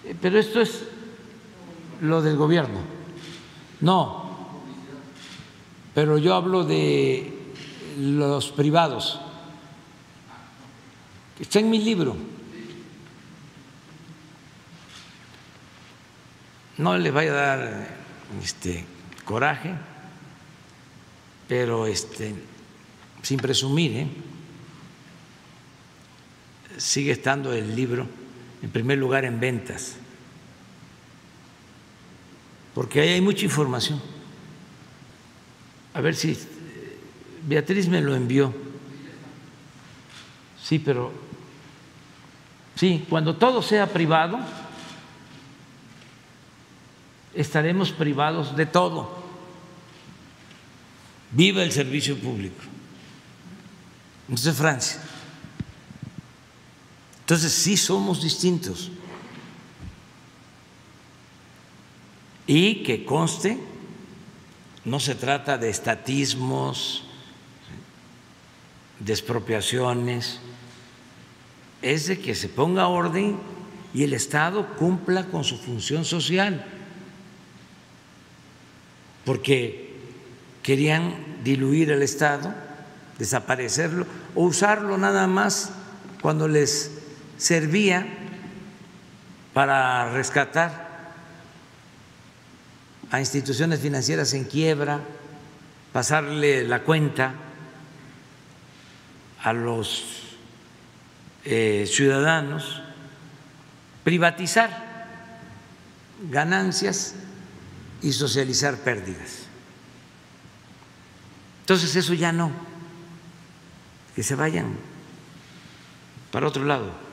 Pero esto es lo del gobierno. No, pero yo hablo de los privados. Está en mi libro. No les vaya a dar coraje, pero sin presumir, sigue estando el libro en primer lugar en ventas, porque ahí hay mucha información. A ver si Beatriz me lo envió. Sí, pero sí, cuando todo sea privado, estaremos privados de todo. Viva el servicio público. Entonces, Francia. Entonces, sí somos distintos. Y que conste, no se trata de estatismos, de expropiaciones, es de que se ponga orden y el Estado cumpla con su función social, porque querían diluir el Estado, desaparecerlo o usarlo nada más cuando les servía para rescatar a instituciones financieras en quiebra, pasarle la cuenta a los ciudadanos, privatizar ganancias y socializar pérdidas. Entonces eso ya no, que se vayan para otro lado.